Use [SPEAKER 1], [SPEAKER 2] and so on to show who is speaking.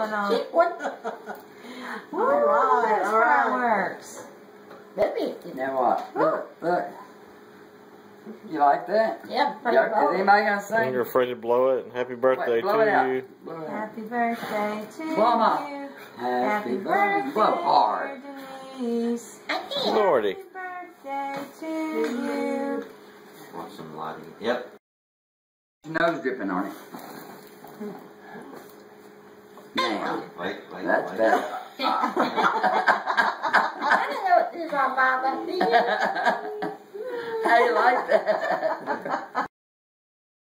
[SPEAKER 1] going on.
[SPEAKER 2] Check one.
[SPEAKER 1] All right, fireworks.
[SPEAKER 2] Baby.
[SPEAKER 3] You know what? Look. You like that?
[SPEAKER 2] Yeah,
[SPEAKER 3] Is anybody gonna sing?
[SPEAKER 4] And you're afraid to blow it. Happy birthday
[SPEAKER 3] blow it
[SPEAKER 4] to
[SPEAKER 3] out.
[SPEAKER 4] you.
[SPEAKER 3] Blow it out.
[SPEAKER 1] Happy birthday to
[SPEAKER 3] Blow 'em up.
[SPEAKER 1] you.
[SPEAKER 3] Happy birthday. Blow hard.
[SPEAKER 1] Denise.
[SPEAKER 4] Lordy.
[SPEAKER 1] Happy birthday to you.
[SPEAKER 5] Want some lighting? Yep.
[SPEAKER 3] Your nose dripping on it. Now,
[SPEAKER 5] Wait.
[SPEAKER 3] that's better.
[SPEAKER 2] I didn't know what this was all about.
[SPEAKER 3] How you like that?